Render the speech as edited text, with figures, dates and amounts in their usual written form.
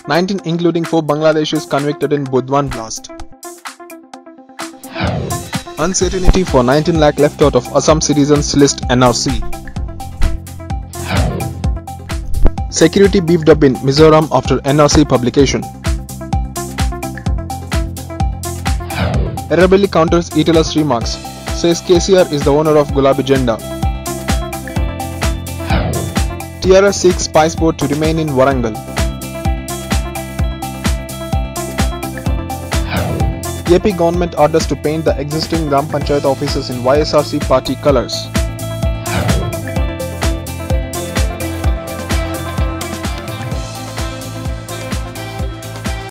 19 including 4 Bangladeshis convicted in Burdwan Blast. Uncertainty for 19 lakh left out of Assam citizens list NRC. Security beefed up in Mizoram after NRC publication. Errabelli counters Etela's remarks, says KCR is the owner of Gulabi Genda. TRS seeks spice board to remain in Warangal. AP government orders to paint the existing Gram Panchayat offices in YSRP Party Colors.